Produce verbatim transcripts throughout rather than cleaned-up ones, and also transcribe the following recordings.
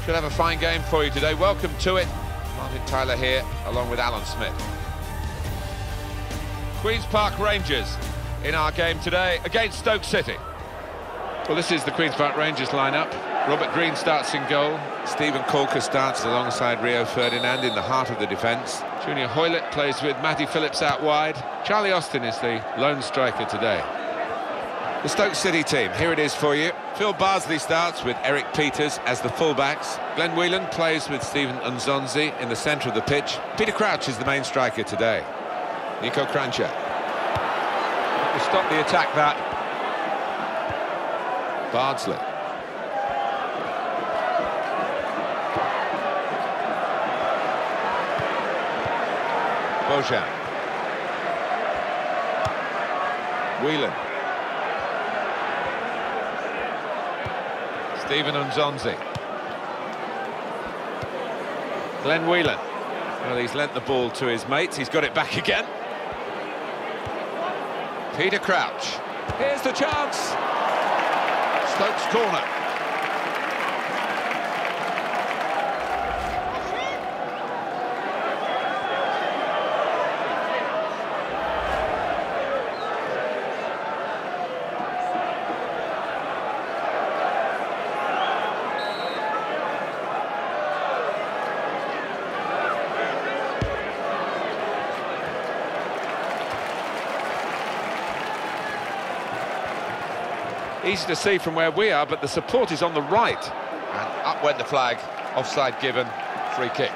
Should have a fine game for you today. Welcome to it. Martin Tyler here, along with Alan Smith. Queen's Park Rangers in our game today against Stoke City. Well, this is the Queen's Park Rangers lineup. Robert Green starts in goal. Stephen Corker starts alongside Rio Ferdinand in the heart of the defence. Junior Hoylett plays with Matty Phillips out wide. Charlie Austin is the lone striker today. The Stoke City team, here it is for you. Phil Bardsley starts with Eric Peters as the fullbacks. Glenn Whelan plays with Stephen Nzonzi in the centre of the pitch. Peter Crouch is the main striker today. Nico Kranjčar. To stop the attack, that. Bardsley. Bojan. Whelan. Stephen Nzonzi. Glenn Whelan. Well, he's lent the ball to his mates. He's got it back again. Peter Crouch. Here's the chance. Stoke's corner. Easy to see from where we are, but the support is on the right. And up went the flag. Offside given. Free kick.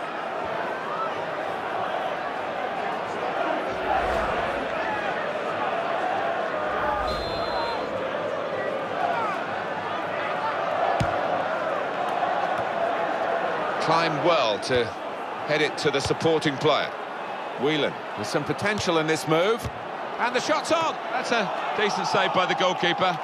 Climbed well to head it to the supporting player. Whelan with some potential in this move. And the shot's on. That's a decent save by the goalkeeper.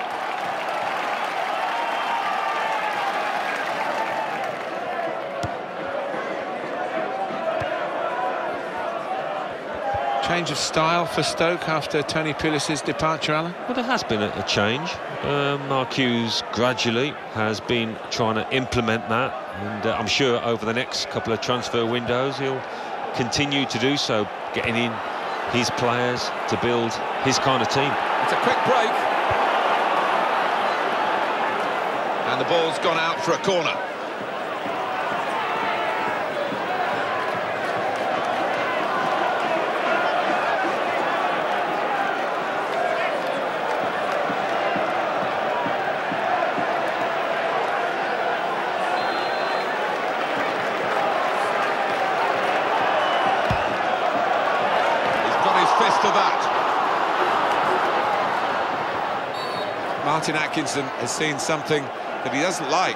Change of style for Stoke after Tony Pulis' departure, Alan? Well, there has been a, a change. Uh, Mark Hughes gradually has been trying to implement that, and uh, I'm sure over the next couple of transfer windows he'll continue to do so, getting in his players to build his kind of team. It's a quick break. And the ball's gone out for a corner. Fist to that. Martin Atkinson has seen something that he doesn't like.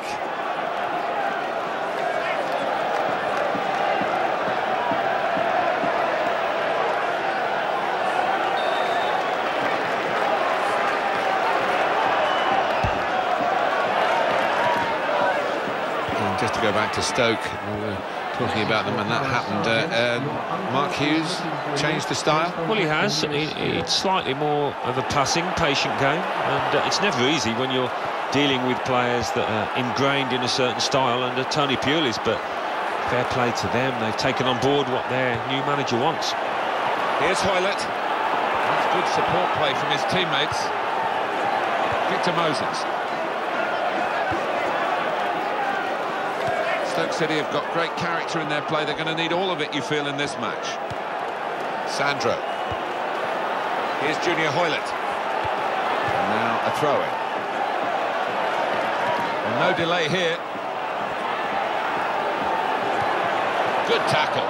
And just to go back to Stoke, we were talking about them when that happened. Uh, uh, Mark Hughes changed the style? Well, he has. It's slightly more of a passing, patient game, and uh, it's never easy when you're dealing with players that are ingrained in a certain style under Tony Pulis, but fair play to them. They've taken on board what their new manager wants. Here's Hoylett. That's good support play from his teammates. Victor Moses. Stoke City have got great character in their play. They're going to need all of it, you feel, in this match. Sandro. Here's Junior Hoylett. And now a throw-in. Well, no delay here. Good tackle.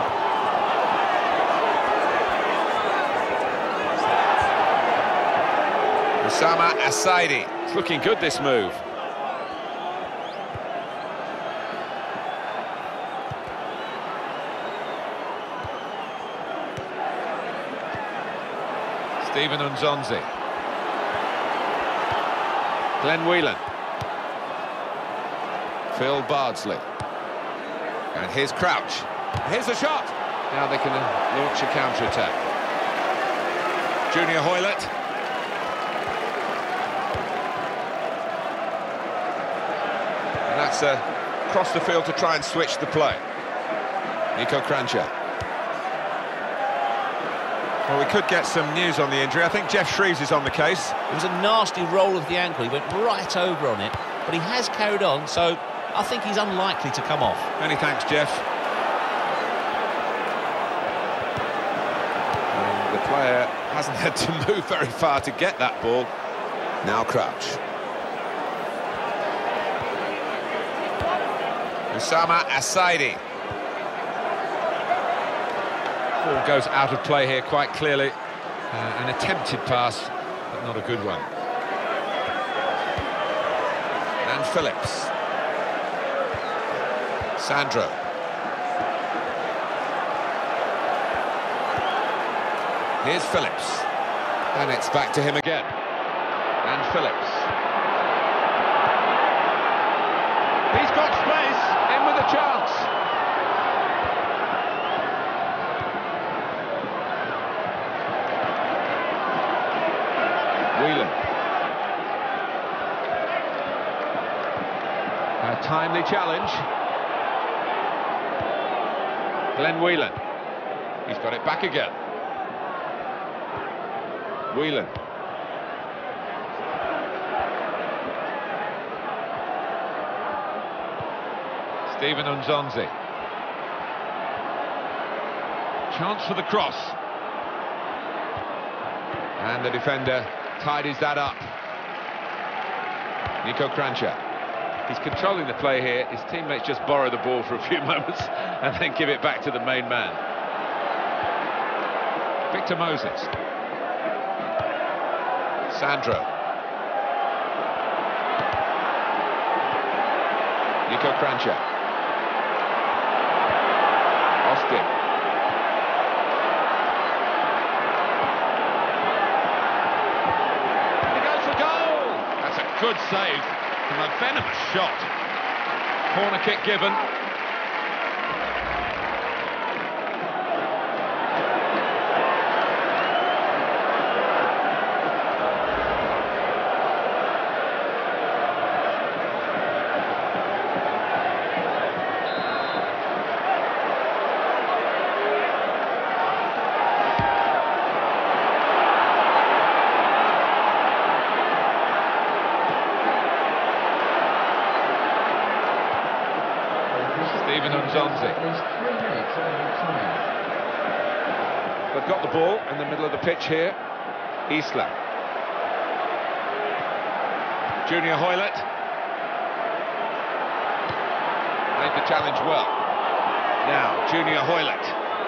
Osama Asaidi. It's looking good, this move. Stephen Nzonzi. Glenn Whelan. Phil Bardsley. And here's Crouch. Here's the shot. Now they can uh, launch a counter-attack. Junior Hoylett. And that's a across the field to try and switch the play. Niko Kranjčar. Well, we could get some news on the injury. I think Geoff Shreeves is on the case. It was a nasty roll of the ankle. He went right over on it, but he has carried on, so I think he's unlikely to come off. Many thanks, Geoff. And the player hasn't had to move very far to get that ball. Now Crouch. Oussama Assaidi. Ball goes out of play here quite clearly. Uh, an attempted pass, but not a good one. And Phillips. Sandro. Here's Phillips. And it's back to him again. And Phillips. He's got space, in with a chance. Whelan. A timely challenge. Glenn Whelan. He's got it back again. Whelan. Steven Nzonzi. Chance for the cross. And the defender tidies that up. Niko Kranjčar. He's controlling the play here. His teammates just borrow the ball for a few moments and then give it back to the main man. Victor Moses. Sandro. Niko Kranjčar. Austin. He goes for goal! That's a good save from a venomous shot. Corner kick given. Steven Nzonzi. They've got the ball in the middle of the pitch here. Isla. Junior Hoilett. Made the challenge well. Now, Junior Hoilett.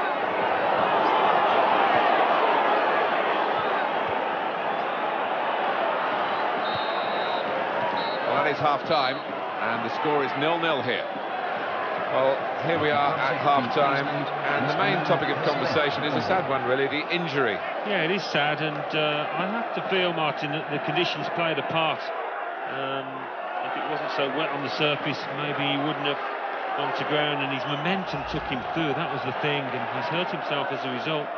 Well, that is half-time, and the score is nil nil here. Well, here we are at half-time, and the main topic of conversation is a sad one, really, the injury. Yeah, it is sad, and uh, I have to feel, Martin, that the conditions played a part. Um, if it wasn't so wet on the surface, maybe he wouldn't have gone to ground, and his momentum took him through. That was the thing, and he's hurt himself as a result.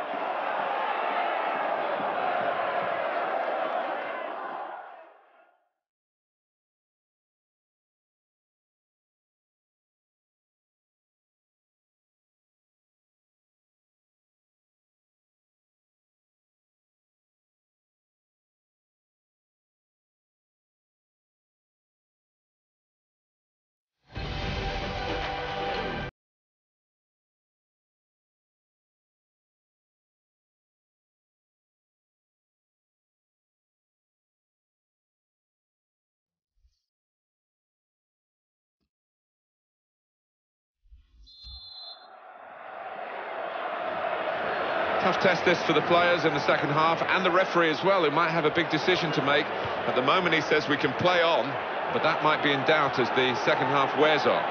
Tough test this for the players in the second half, and the referee as well, who might have a big decision to make. At the moment he says we can play on, but that might be in doubt as the second half wears on.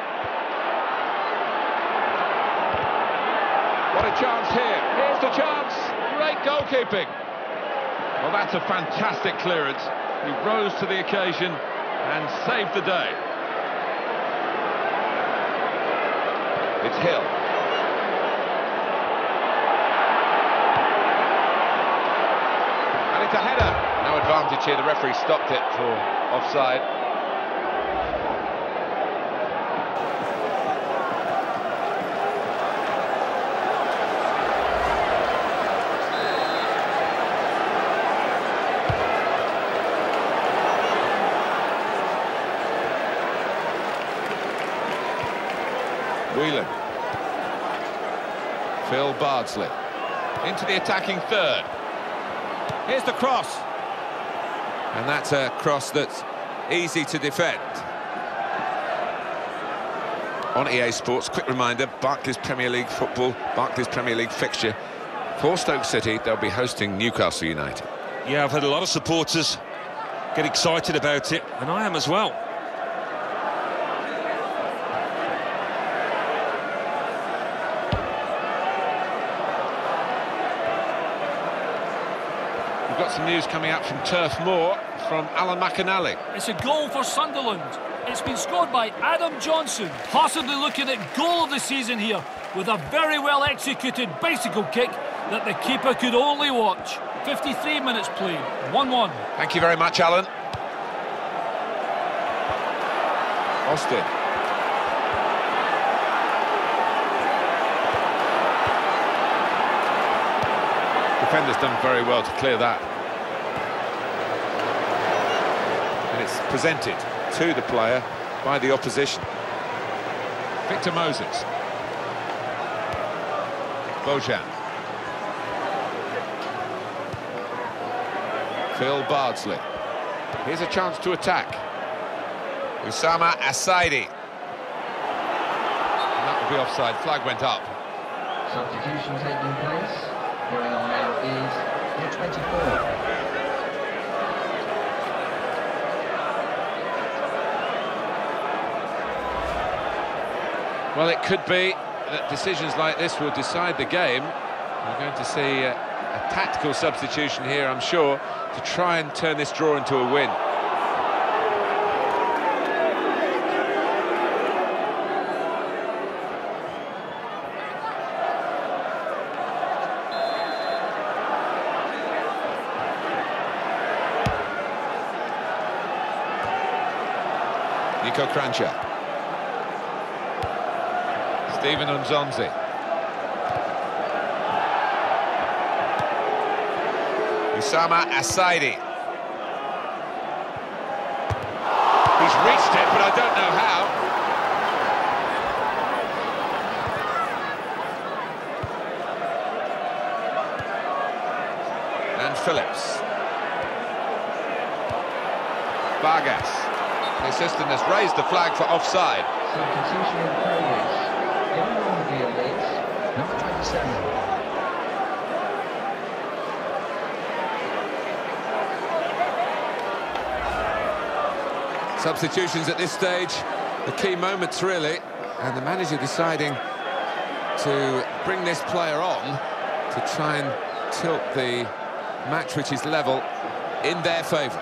What a chance here. Here's the chance. Great goalkeeping. Well, that's a fantastic clearance. He rose to the occasion and saved the day. It's Hill. And it's a header. No advantage here. The referee stopped it for offside. Whelan. Phil Bardsley. Into the attacking third. Here's the cross. And that's a cross that's easy to defend. On E A Sports, quick reminder, Barclays Premier League football, Barclays Premier League fixture. For Stoke City, they'll be hosting Newcastle United. Yeah, I've had a lot of supporters get excited about it, and I am as well. We've got some news coming out from Turf Moor from Alan McAnally. It's a goal for Sunderland. It's been scored by Adam Johnson, possibly looking at goal of the season here, with a very well executed bicycle kick that the keeper could only watch. fifty-three minutes played, one one. Thank you very much, Alan. Austin. Defender's done very well to clear that. And it's presented to the player by the opposition. Victor Moses. Bojan. Phil Bardsley. Here's a chance to attack. Usama Asaidi. And that will be offside. Flag went up. Substitution taking place. Going on now is number twenty-four. Well, it could be that decisions like this will decide the game. We're going to see a, a tactical substitution here, I'm sure, to try and turn this draw into a win. Nico Kranjčar. Steven Nzonzi. Usama Asaidi. He's reached it, but I don't know how. And Phillips. Vargas. The assistant has raised the flag for offside. Substitution in progress. Going on the elite, number twenty-seven. Substitutions at this stage, the key moments really, and the manager deciding to bring this player on to try and tilt the match, which is level, in their favour.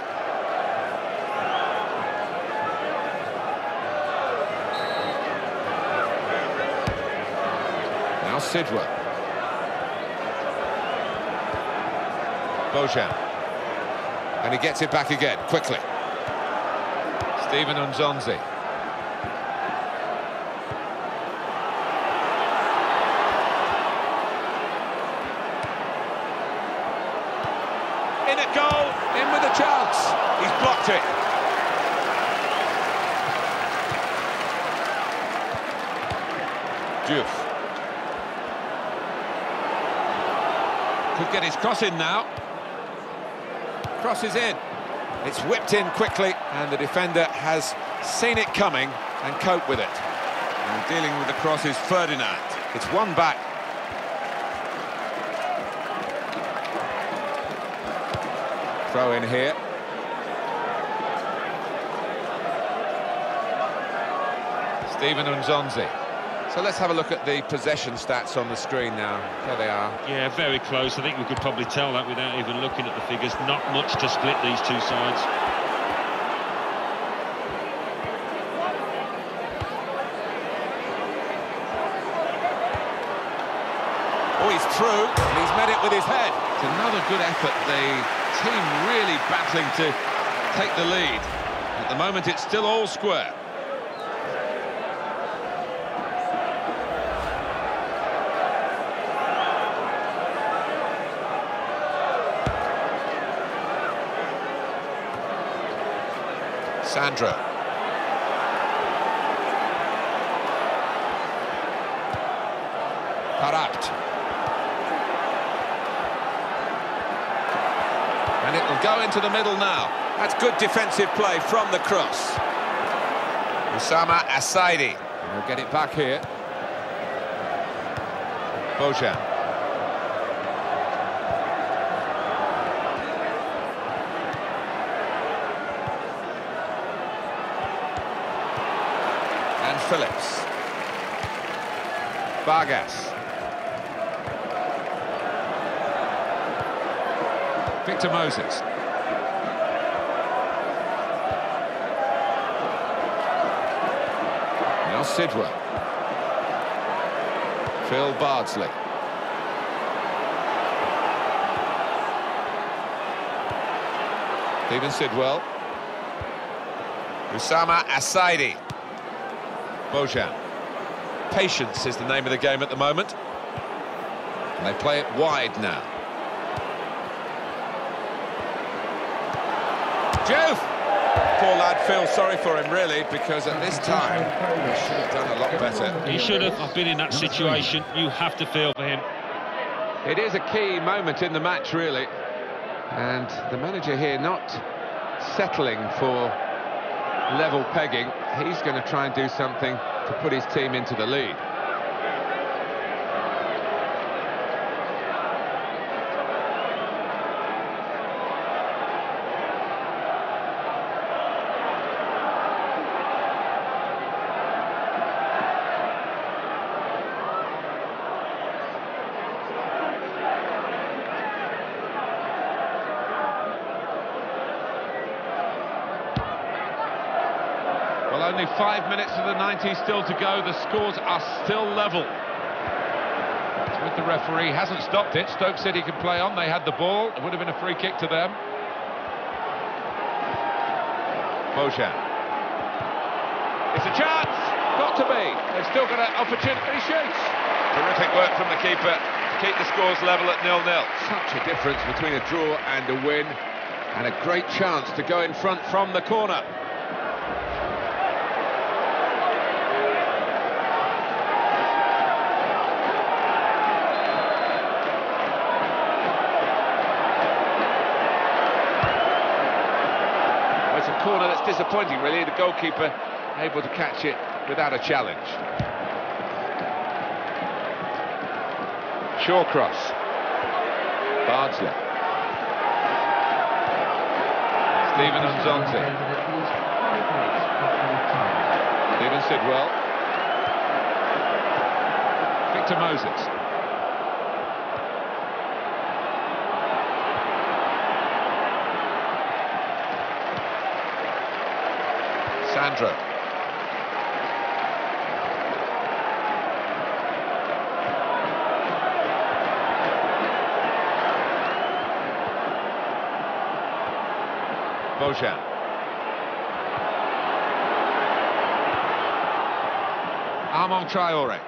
Now Sidwell. Bojan. And he gets it back again, quickly. Steven Nzonzi. In at goal, in with a chance. He's blocked it. Diouf. Could get his cross in now. Cross is in. It's whipped in quickly, and the defender has seen it coming and coped with it. And dealing with the cross is Ferdinand. It's one back. Throw in here. Steven Nzonzi. So let's have a look at the possession stats on the screen now. There they are. Yeah, very close. I think we could probably tell that without even looking at the figures. Not much to split these two sides. Oh, he's through, and he's met it with his head. It's another good effort. The team really battling to take the lead. At the moment, it's still all square. Sandro. Parat. And it will go into the middle now. That's good defensive play from the cross. Oussama Assaidi. We'll get it back here. Bojan. And Phillips. Vargas. Victor Moses. Now Sidwell. Phil Bardsley. Stephen Sidwell. Oussama Assaidi. Bojan. Patience is the name of the game at the moment. And they play it wide now. Diouf! Poor lad feels sorry for him, really, because at this time he should have done a lot better. He should have. I've been in that situation. You have to feel for him. It is a key moment in the match, really. And the manager here not settling for level pegging. He's going to try and do something to put his team into the lead. Well, only five minutes of the ninety still to go. The scores are still level. It's with the referee, hasn't stopped it. Stoke City can play on. They had the ball. It would have been a free kick to them. Bojan. It's a chance. Got to be. They've still got an opportunity. He shoots. Terrific work from the keeper to keep the scores level at nil nil. Such a difference between a draw and a win. And a great chance to go in front from the corner. Corner that's disappointing, really. The goalkeeper able to catch it without a challenge. Shawcross. Bardsley. Stephen Nzonzi. Stephen Sidwell. Victor Moses. Sandro. Bojan. Armand Traoré.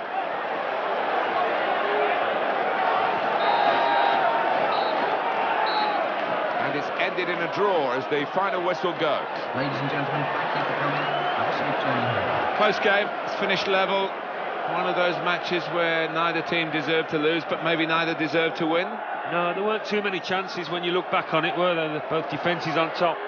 And it's ended in a draw as the final whistle goes. Ladies and gentlemen, thank you for coming. Absolute turning. Close game, it's finished level. One of those matches where neither team deserved to lose, but maybe neither deserved to win. No, there weren't too many chances when you look back on it, were there? Both defences on top.